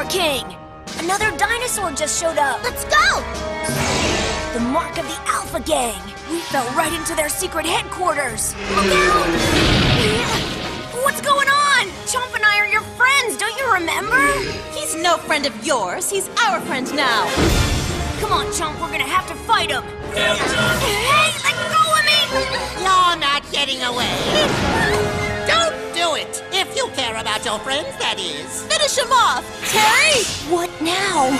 King! Another dinosaur just showed up! Let's go! The mark of the Alpha Gang! We fell right into their secret headquarters! Look out! What's going on? Chomp and I are your friends, don't you remember? He's no friend of yours. He's our friend now. Come on, Chomp, we're gonna have to fight him! Hey, let go of me! You're not getting away. Don't do it! If you care about your friends, that is. Finish him off, Terry! What now?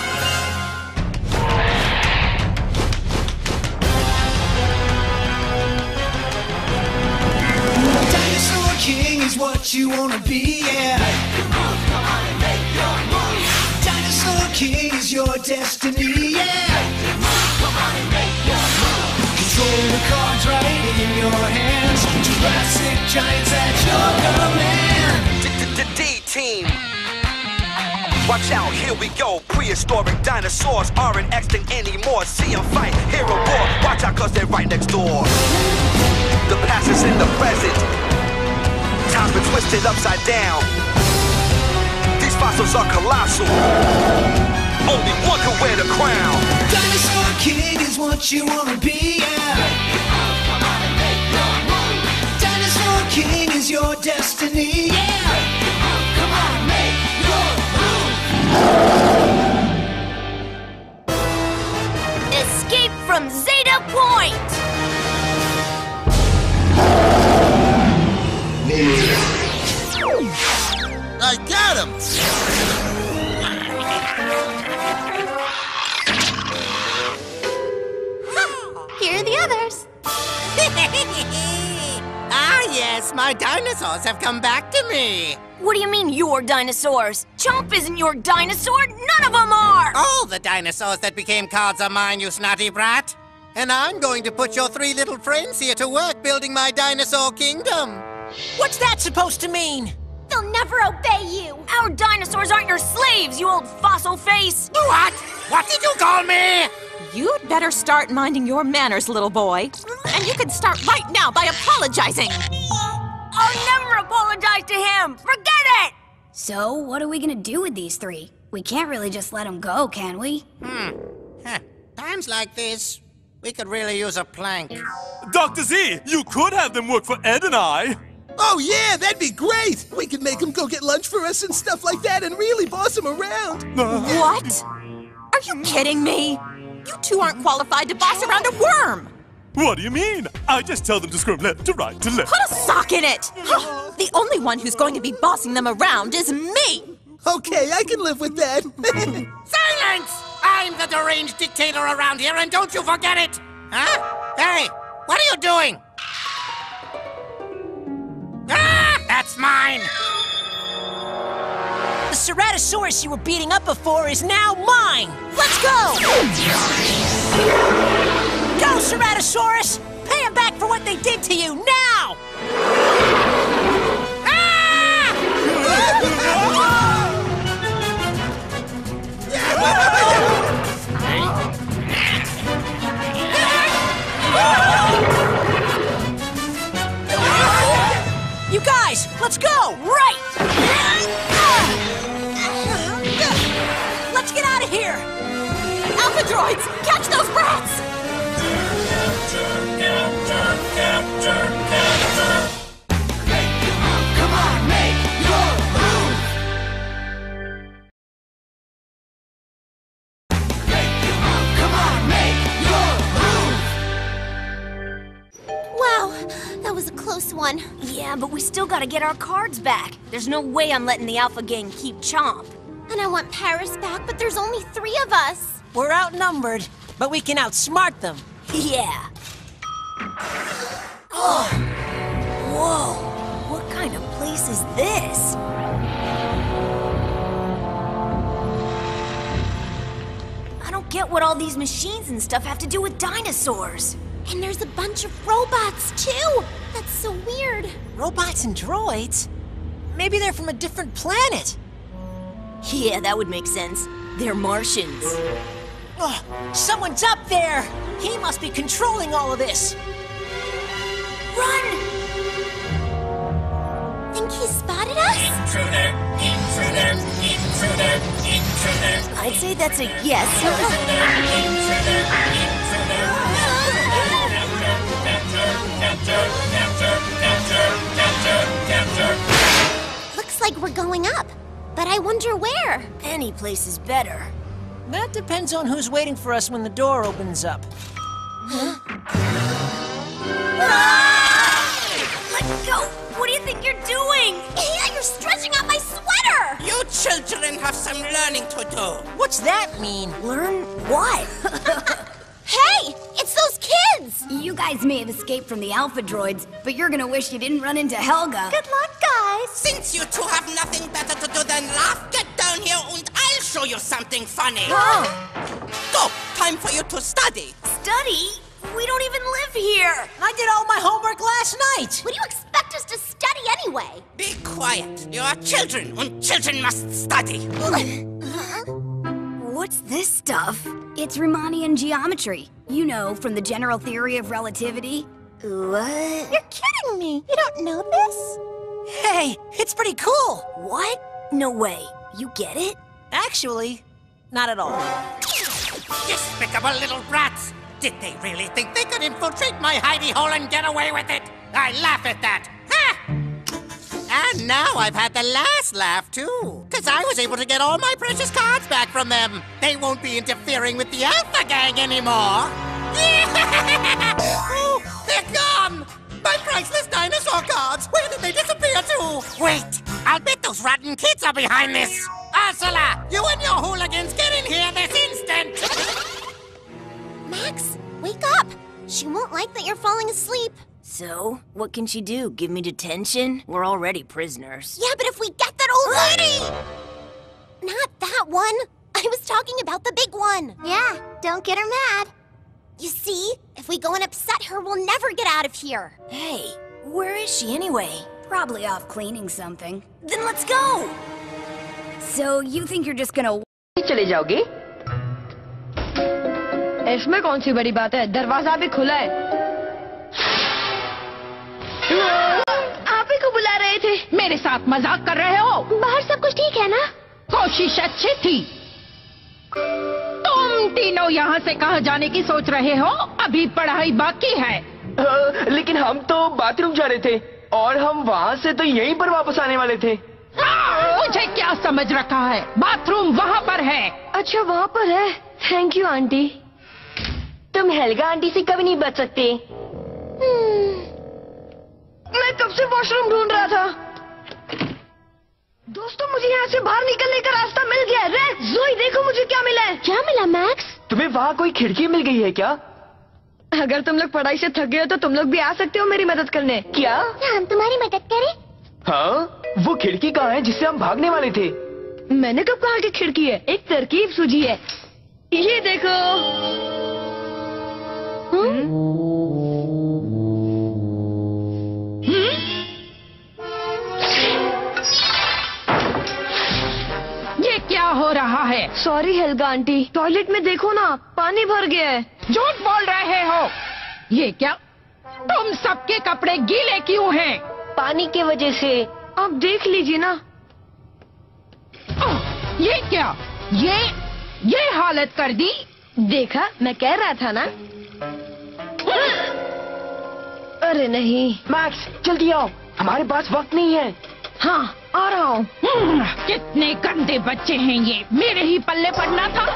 Dinosaur King is what you wanna be, yeah. Dinosaur King is your destiny, yeah. Control the cards right in your hands. Jurassic giants at your command. D-Team. Watch out, here we go. Prehistoric dinosaurs aren't extinct anymore. See them fight, hear a roar. Watch out, cause they're right next door. The past is in the present. Time's been twisted upside down. These fossils are colossal. Only one can wear the crown. Dinosaur King is what you wanna be, yeah. Dinosaur King is your destiny, yeah. Come on, make your move. Escape from Zeta Point! I got him! Here are the others. Ah, yes, my dinosaurs have come back to me. What do you mean, your dinosaurs? Chomp isn't your dinosaur! None of them are! All the dinosaurs that became cards are mine, you snotty brat. And I'm going to put your three little friends here to work building my dinosaur kingdom. What's that supposed to mean? They'll never obey you. Our dinosaurs aren't your slaves, you old fossil face! What? What did you call me? You'd better start minding your manners, little boy. And you can start right now by apologizing. I'll never apologize to him! Forget it! So, what are we gonna do with these three? We can't really just let them go, can we? Times like this, we could really use a plank. Dr. Z, you could have them work for Ed and I. Oh yeah, that'd be great! We could make him go get lunch for us and stuff like that and really boss him around. What? Are you kidding me? You two aren't qualified to boss around a worm. What do you mean? I just tell them to squirm left to right to left. Put a sock in it! The only one who's going to be bossing them around is me! Okay, I can live with that. Silence! I'm the deranged dictator around here, and don't you forget it! Huh? Hey, what are you doing? Ah! That's mine! The Ceratosaurus you were beating up before is now mine! Let's go! Go, Ceratosaurus! Pay them back for what they did to you, now! You guys, let's go! Right! Let's get out of here! Alpha droids, catch those brats! Come on, make your move. Come on, make your move. Wow, that was a close one. Yeah, but we still gotta get our cards back. There's no way I'm letting the Alpha Gang keep Chomp. And I want Paris back, but there's only 3 of us. We're outnumbered, but we can outsmart them. Yeah. Oh. Whoa. What kind of place is this? I don't get what all these machines and stuff have to do with dinosaurs. And there's a bunch of robots, too. That's so weird. Robots and droids? Maybe they're from a different planet. Yeah, that would make sense. They're Martians. Oh, someone's up there! He must be controlling all of this! Run! Think he spotted us? Intruder! Intruder! Intruder! Intruder! I'd say that's a yes. Looks like we're going up. But I wonder where. Any place is better. That depends on who's waiting for us when the door opens up. Let go! What do you think you're doing? Yeah, you're stretching out my sweater! You children have some learning to do. What's that mean? Learn what? Hey! It's those kids! You guys may have escaped from the Alpha droids, but you're gonna wish you didn't run into Helga. Good luck, guys! Since you two have nothing better to do than laugh, get down here and I'll show you something funny. Go! Time for you to study. Study? We don't even live here. I did all my homework last night. What do you expect us to study anyway? Be quiet. You are children, and children must study. What's this stuff? It's Riemannian geometry. You know, from the general theory of relativity. What? You're kidding me! You don't know this? Hey, it's pretty cool. What? No way. You get it? Actually, not at all. Despicable little brats! Did they really think they could infiltrate my hidey hole and get away with it? I laugh at that. Ha! And now I've had the last laugh, too. Because I was able to get all my precious cards back from them. They won't be interfering with the Alpha Gang anymore. Oh, they're gone! My priceless dinosaur cards! Where did they disappear to? Wait, I'll bet those rotten kids are behind this. Ursula, you and your hooligans get in here this instant! Max, wake up! She won't like that you're falling asleep. So, what can she do? Give me detention? We're already prisoners. Yeah, but if we get that old lady! Not that one. I was talking about the big one. Yeah, don't get her mad. You see, if we go and upset her, we'll never get out of here. Hey, where is she anyway? Probably off cleaning something. Then let's go! So, you think you're just gonna... चले जाओगे? इसमें कौन सी बड़ी बात है? दरवाजा भी खुला है। आप ही को बुला रहे थे। मेरे साथ मजाक कर रहे हो? बाहर सब कुछ ठीक है ना? कोशिश अच्छी थी। तुम तीनों यहाँ से कहाँ जाने की सोच रहे हो? अभी पढ़ाई बाकी है। लेकिन हम तो बाथरूम जा रहे थे और हम वहाँ से तो यहीं पर वापस आने वाले थे। मुझे क्या समझ रखा है? बाथरूम वहाँ पर है। अच्छा वहाँ पर है। Thank you aunty. तुम हेल्गा आंटी से कभी नहीं बच सकते। मैं कब से वॉशरूम ढूंढ रहा था। दोस्तों मुझे यहाँ से बाहर निकलने का रास्ता मिल गया है। रेक्स, ज़ोई देखो मुझे क्या मिला है। क्या मिला मैक्स? तुम्हें वहाँ कोई खिड़की मिल गई है क्या? अगर तुम लोग पढ़ाई से थक गए हो तो तुम लोग भी आ सकते हो मेरी मदद करने। क्या? हम तुम्हारी मदद करें? हाँ, वो खिड़की कहाँ है जिससे हम भागने वाले थे? मैंने कब कहा कि खिड़की है? एक तरकीब सूझी है। ये देखो। ये क्या हो रहा है? सॉरी हेल्गा आंटी, टॉयलेट में देखो ना, पानी भर गया है। झूठ बोल रहे हो। ये क्या? तुम सबके कपड़े गीले क्यों हैं? पानी की वजह से। आप देख लीजिए ना। ये क्या? ये हालत कर दी। देखा, मैं कह रहा था ना। अरे नहीं। मैक्स, जल्दी आओ, हमारे पास वक्त नहीं है। हाँ, आ रहा हूँ। कितने गंदे बच्चे हैं ये, मेरे ही पल्ले पड़ना था।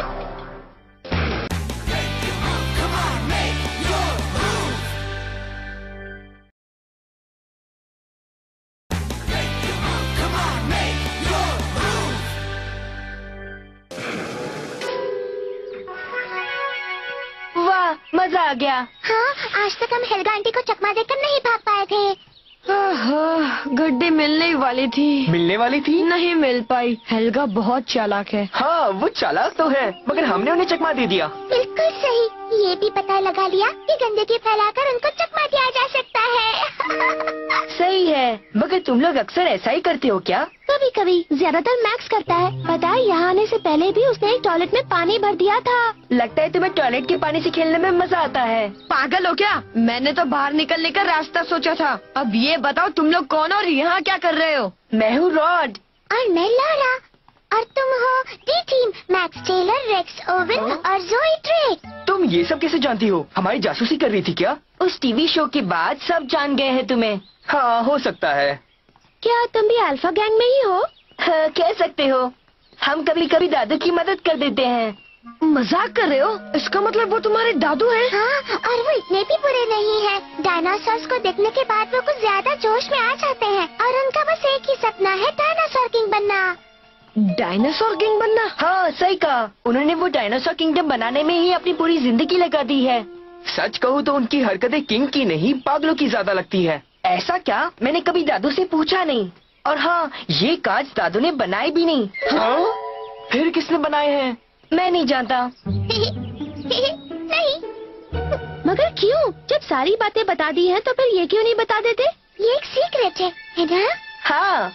वाह, मजा आ गया। हाँ, आज तक हम हेल्गा आंटी को चकमा देकर नहीं भाग पाए थे। गड्डी मिलने ही वाली थी। मिलने वाली थी? नहीं मिल पाई। हेल्गा बहुत चालाक है। हाँ, वो चालाक तो है, मगर हमने उन्हें चकमा दे दिया। बिल्कुल सही। ये भी पता लगा लिया कि गंदगी फैलाकर उनको चकमा दिया जा सकता है। सही है, मगर तुम लोग अक्सर ऐसा ही करते हो क्या? कभी कभी, ज्यादातर मैक्स करता है। पता है, यहाँ आने से पहले भी उसने एक टॉयलेट में पानी भर दिया था। लगता है तुम्हें टॉयलेट के पानी से खेलने में मजा आता है। पागल हो क्या? मैंने तो बाहर निकलने का रास्ता सोचा था। अब ये बताओ तुम लोग कौन और यहाँ क्या कर रहे हो? मैं हूँ रॉड। और मैं लॉरा। और तुम हो D team, Max Taylor, Rex Owen और ज़ोई ड्रेक। तुम ये सब कैसे जानती हो? हमारी जासूसी कर रही थी क्या? उस टीवी शो के बाद सब जान गए हैं तुम्हें। हाँ, हो सकता है। क्या तुम भी अल्फा गैंग में ही हो? हाँ, कह सकते हो। हम कभी कभी दादू की मदद कर देते हैं। मजाक कर रहे हो? इसका मतलब वो तुम्हारे दादू हैं? हाँ, और वो इतने भी बुरे नहीं हैं। डायनासोर्स को देखने के बाद वो कुछ ज्यादा जोश में आ जाते हैं और उनका बस एक ही सपना है, डायनासोर किंग बनना। डायनासोर किंग बनना? हाँ, सही कहा। उन्होंने वो डायनासोर किंगडम बनाने में ही अपनी पूरी जिंदगी लगा दी है। सच कहूँ तो उनकी हरकतें किंग की नहीं, पागलों की ज्यादा लगती है। ऐसा क्या? मैंने कभी दादू से पूछा नहीं। और हाँ, ये कांच दादू ने बनाए भी नहीं। हाँ? फिर किसने बनाए हैं? मैं नहीं जानता। नहीं। मगर क्यों? जब सारी बातें बता दी हैं तो फिर ये क्यों नहीं बता देते? ये एक सीक्रेट है ना? हाँ।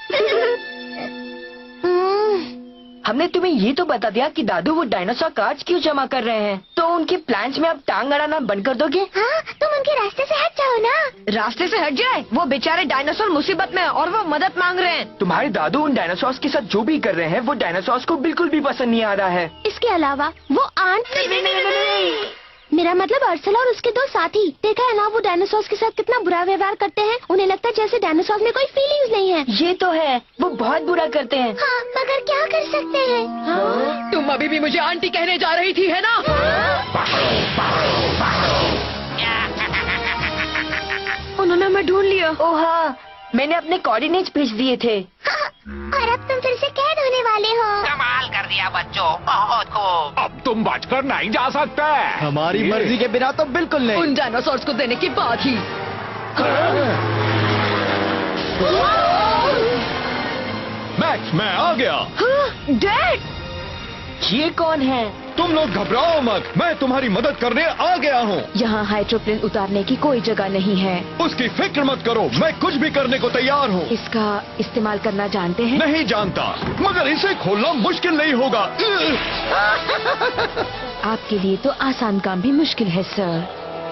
हमने तुम्हें ये तो बता दिया कि दादू वो डायनासोर कार्ड्स क्यों जमा कर रहे हैं, तो उनके प्लान्स में अब टांग अड़ाना बंद कर दोगे? हाँ, तुम उनके रास्ते से हट जाओ ना। रास्ते से हट जाए? वो बेचारे डायनासोर मुसीबत में हैं और वो मदद मांग रहे हैं। तुम्हारे दादू उन डायनासोर्स के साथ जो भी कर रहे हैं वो डायनासोर्स को बिल्कुल भी पसंद नहीं आ रहा है। इसके अलावा वो आंट नहीं। मेरा मतलब अर्सला और उसके दो साथी, देखा है ना वो डायनासोर्स के साथ कितना बुरा व्यवहार करते हैं। उन्हें लगता है जैसे डायनासोर्स में कोई फीलिंग्स नहीं है। ये तो है, वो बहुत बुरा करते हैं। हाँ, मगर क्या कर सकते हैं? हाँ? तुम अभी भी मुझे आंटी कहने जा रही थी, है ना? उन्होंने मैं ढूंढ लिया। ओह हाँ, मैंने अपने कोऑर्डिनेट्स भेज दिए थे। हाँ, और अब तुम फिर से कैद होने वाले हो। कमाल कर दिया बच्चों, बहुत खूब। अब तुम बचकर नहीं जा सकते। हमारी मर्जी के बिना तो बिल्कुल नहीं। उन डायनासोर्स को देने की बात ही। मैक्स, मैं आ गया। डैड, ये कौन है? तुम लोग घबराओ मत, मैं तुम्हारी मदद करने आ गया हूँ। यहाँ हाइड्रोप्लेन उतारने की कोई जगह नहीं है। उसकी फिक्र मत करो, मैं कुछ भी करने को तैयार हूँ। इसका इस्तेमाल करना जानते हैं? नहीं जानता, मगर इसे खोलना मुश्किल नहीं होगा। आपके लिए तो आसान काम भी मुश्किल है सर।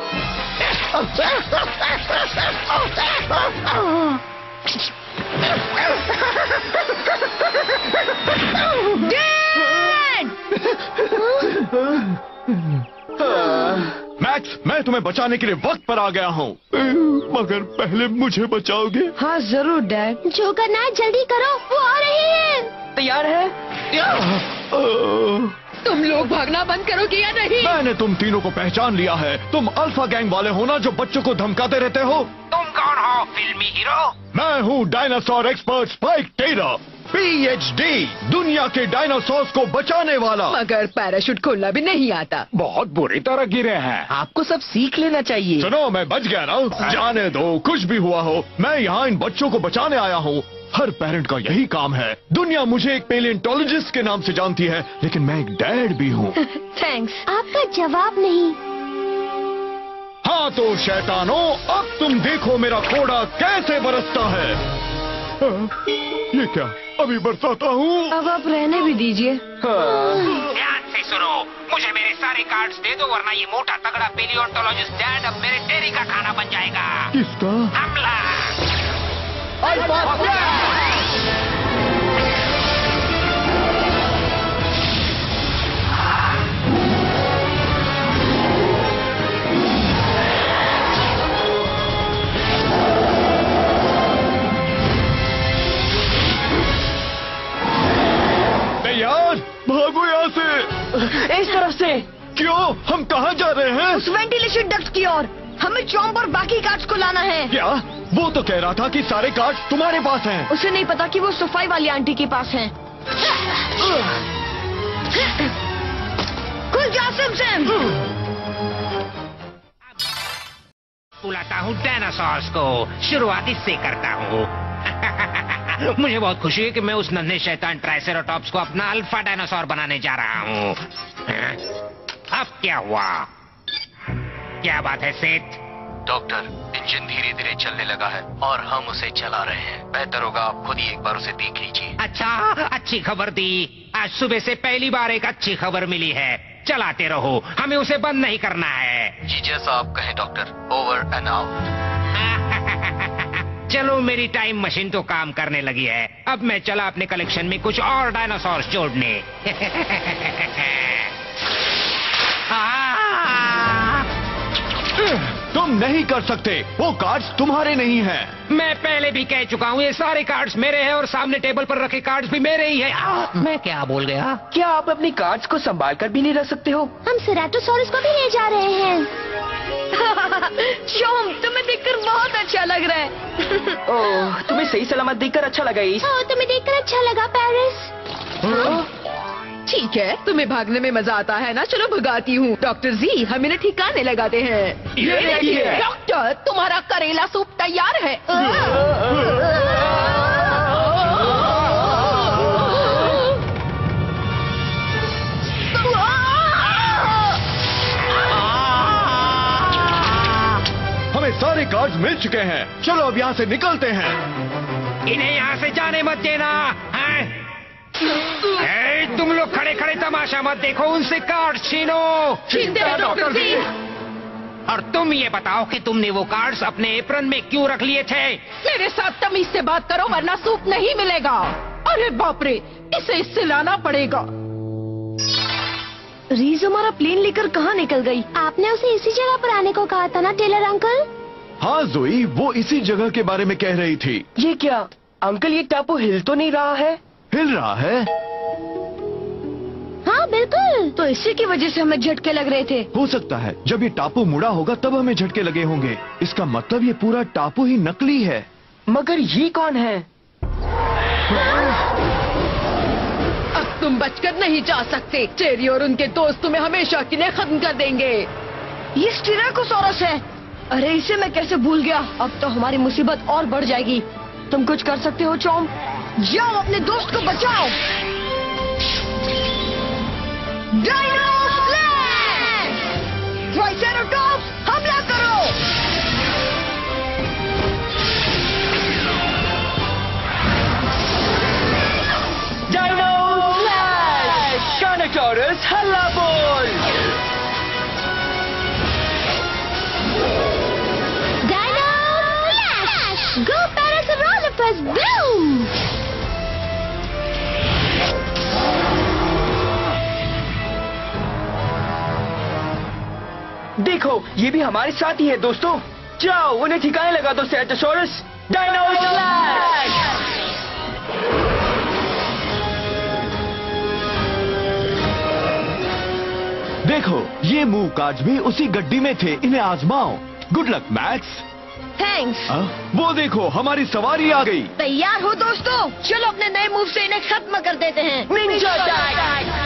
मैक्स, मैं तुम्हें बचाने के लिए वक्त पर आ गया हूँ, मगर पहले मुझे बचाओगे? हाँ जरूर डैड। जो करना है जल्दी करो, वो आ रही है। तैयार है? तुम लोग भागना बंद करोगे या नहीं? मैंने तुम तीनों को पहचान लिया है। तुम अल्फा गैंग वाले हो ना, जो बच्चों को धमकाते रहते हो? तुम कौन हो, फिल्मी हीरो? मैं हूँ dinosaur expert Spike Taylor, PhD, दुनिया के डायनासोर्स को बचाने वाला। मगर पैराशूट खोलना भी नहीं आता। बहुत बुरी तरह गिरे हैं। आपको सब सीख लेना चाहिए। सुनो, मैं बच गया ना, जाने दो, कुछ भी हुआ हो, मैं यहाँ इन बच्चों को बचाने आया हूँ। हर पेरेंट का यही काम है। दुनिया मुझे एक पेलियोंटोलॉजिस्ट के नाम से जानती है, लेकिन मैं एक डैड भी हूँ। थैंक्स। आपका जवाब नहीं। हाँ तो शैतानों, अब तुम देखो मेरा घोड़ा कैसे बरसता है। ये क्या, अभी बरसाता हूँ? अब आप रहने भी दीजिए। ध्यान से सुनो, मुझे मेरे सारे कार्ड्स दे दो, वरना ये मोटा तगड़ा पेलियोंटोलॉजिस्ट डैड अब मेरे डेयरी का खाना बन जाएगा। किसका? हमला! तैयार? भागो यहाँ से। इस तरफ से। क्यों? हम कहाँ जा रहे हैं? उस वेंटिलेशन डक्ट की ओर। हमें चॉम्प और बाकी कार्ड्स को लाना है। क्या? वो तो कह रहा था कि सारे कार्ड्स तुम्हारे पास हैं। उसे नहीं पता कि वो सफाई वाली आंटी के पास हैं। खुल जा सिमसिम। बुलाता हूँ डायनासोर्स को, शुरुआत इससे करता हूँ। मुझे बहुत खुशी है कि मैं उस नन्हे शैतान ट्राइसेराटॉप्स को अपना अल्फा डायनासोर बनाने जा रहा हूँ। अब क्या हुआ? क्या बात है सेठ? डॉक्टर, इंजन धीरे धीरे चलने लगा है और हम उसे चला रहे हैं। बेहतर होगा आप खुद ही एक बार उसे देख लीजिए। अच्छा, अच्छी खबर दी। आज सुबह से पहली बार एक अच्छी खबर मिली है। चलाते रहो, हमें उसे बंद नहीं करना है। जी जैसा आप कहें डॉक्टर। Over and out. चलो मेरी टाइम मशीन तो काम करने लगी है। अब मैं चला अपने कलेक्शन में कुछ और डायनासोर जोड़ने। तुम नहीं कर सकते, वो कार्ड्स तुम्हारे नहीं हैं। मैं पहले भी कह चुका हूँ, ये सारे कार्ड्स मेरे हैं और सामने टेबल पर रखे कार्ड्स भी मेरे ही हैं। मैं क्या बोल गया? क्या आप अपनी कार्ड्स को संभाल कर भी नहीं रख सकते हो? हम सेराटोसॉरस को भी ले जा रहे हैं। शोम, तुम्हें देखकर बहुत अच्छा लग रहा है। ओह, तुम्हें सही सलामत देखकर अच्छा लगा ईस्ट। ओह, तुम्हें देखकर अच्छा लगा पेरिस। ठीक है, तुम्हें भागने में मजा आता है ना? चलो भगाती हूँ। डॉक्टर जी, हम इन्हें ठिकाने लगाते हैं। ये देखिए। डॉक्टर, तुम्हारा करेला सूप तैयार है। हमें सारे कार्ड्स मिल चुके हैं। चलो अब यहाँ से निकलते हैं। इन्हें यहाँ से जाने मत देना। तुम लोग खड़े खड़े तमाशा मत देखो, उनसे कार्ड छीनो। छीनते हैं डॉक्टर जी। और तुम ये बताओ कि तुमने वो कार्ड्स अपने एप्रन में क्यों रख लिए थे? मेरे साथ तमीज से बात करो वरना सूप नहीं मिलेगा। अरे बाप रे, इसे इससे लाना पड़ेगा। रीज हमारा प्लेन लेकर कहाँ निकल गई? आपने उसे इसी जगह पर आने को कहा था ना टेलर अंकल? हाँ जोई, वो इसी जगह के बारे में कह रही थी। ये क्या अंकल, ये टापू हिल तो नहीं रहा है? हिल रहा है? हाँ बिल्कुल। तो इसी की वजह से हमें झटके लग रहे थे। हो सकता है जब ये टापू मुड़ा होगा तब हमें झटके लगे होंगे। इसका मतलब ये पूरा टापू ही नकली है। मगर ये कौन है? अब तुम बचकर नहीं जा सकते। टेरी और उनके दोस्त तुम्हें हमेशा के लिए खत्म कर देंगे। ये स्टीराकोसॉरस है। अरे इसे मैं कैसे भूल गया। अब तो हमारी मुसीबत और बढ़ जाएगी। तुम कुछ कर सकते हो चॉम? जाओ अपने दोस्त को बचाओ। Dino slash! ट्राइसेराटॉप्स, हमला करो! Dino slash! कार्नोटोरस हल्ला बोल! Dino slash! Go parasaurolophus boom! देखो, ये भी हमारे साथ ही है दोस्तों। जाओ उन्हें ठिकाने लगा दो सेराटोसॉरस। Dino slash! देखो, ये मूव कार्ड्स भी उसी गड्डी में थे। इन्हें आजमाओ। Good luck Max. थैंक्स। वो देखो, हमारी सवारी आ गई। तैयार हो दोस्तों? चलो अपने नए मूव से इन्हें खत्म कर देते हैं। Ninja attack!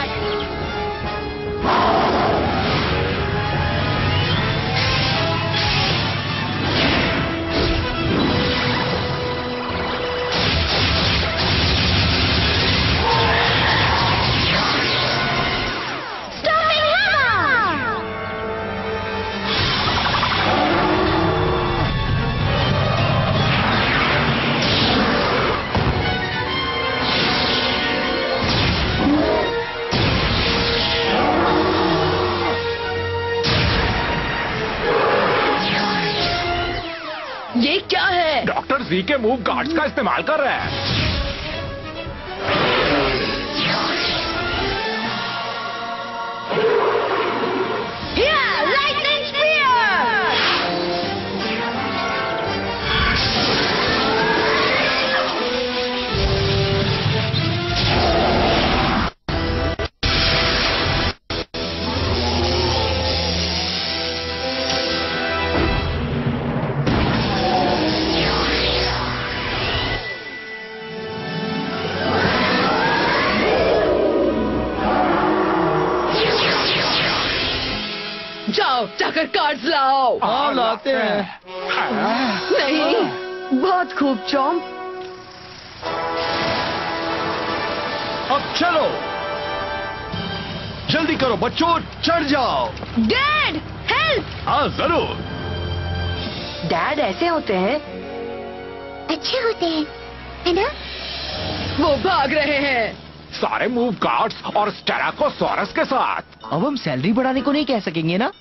ये क्या है? डॉक्टर जी के मूव कार्ड्स का इस्तेमाल कर रहे हैं। Lightning spear! जाओ, जाकर कार्ड्स लाओ। हाँ लाते हैं। नहीं, बहुत खूब चॉम। अब चलो, जल्दी करो बच्चों, चढ़ जाओ। Dad, help! हाँ जरूर। डैड ऐसे होते हैं? अच्छे होते हैं, है ना? वो भाग रहे हैं। सारे मूव कार्ड्स और स्टेराकोसॉरस के साथ। अब हम सैलरी बढ़ाने को नहीं कह सकेंगे ना?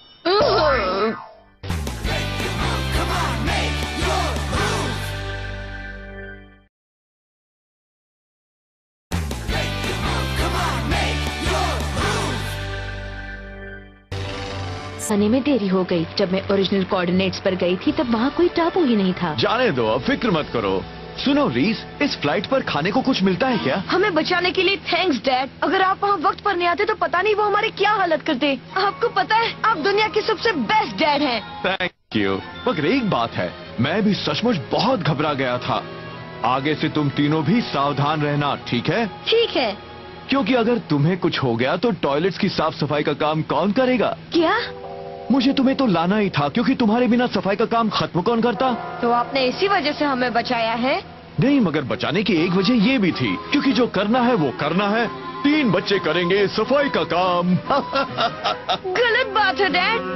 आने में देरी हो गई। जब मैं ओरिजिनल कोऑर्डिनेट्स पर गई थी तब वहाँ कोई टापू ही नहीं था। जाने दो, अब फिक्र मत करो। सुनो रीस, इस फ्लाइट पर खाने को कुछ मिलता है क्या? हमें बचाने के लिए थैंक्स डैड। अगर आप वहाँ वक्त पर नहीं आते तो पता नहीं वो हमारी क्या हालत करते। आपको पता है आप दुनिया के सबसे बेस्ट डैड हैं। Thank you. मगर एक बात है, मैं भी सचमुच बहुत घबरा गया था। आगे से तुम तीनों भी सावधान रहना, ठीक है? ठीक है। क्योंकि अगर तुम्हें कुछ हो गया तो टॉयलेट्स की साफ सफाई का काम कौन करेगा? क्या? मुझे तुम्हें तो लाना ही था, क्योंकि तुम्हारे बिना सफाई का काम खत्म कौन करता? तो आपने इसी वजह से हमें बचाया है? नहीं, मगर बचाने की एक वजह ये भी थी, क्योंकि जो करना है वो करना है। 3 बच्चे करेंगे सफाई का काम। गलत बात है डैड।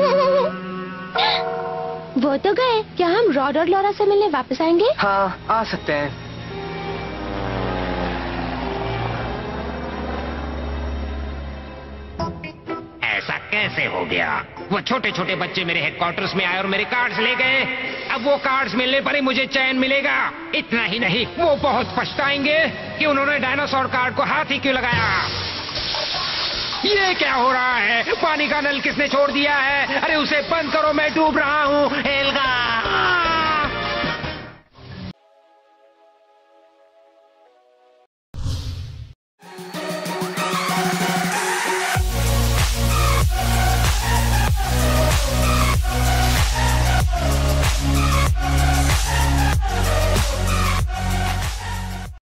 वो तो गए। क्या हम रॉड और लॉरा से मिलने वापस आएंगे? हाँ, आ सकते हैं। ऐसा कैसे हो गया? वो छोटे छोटे बच्चे मेरे हेडक्वार्टर्स में आए और मेरे कार्ड्स ले गए। अब वो कार्ड्स मिलने पर ही मुझे चैन मिलेगा। इतना ही नहीं, वो बहुत पछताएंगे कि उन्होंने डायनासोर कार्ड को हाथ ही क्यों लगाया। ये क्या हो रहा है? पानी का नल किसने छोड़ दिया है? अरे उसे बंद करो, मैं डूब रहा हूँ। हेल्गा!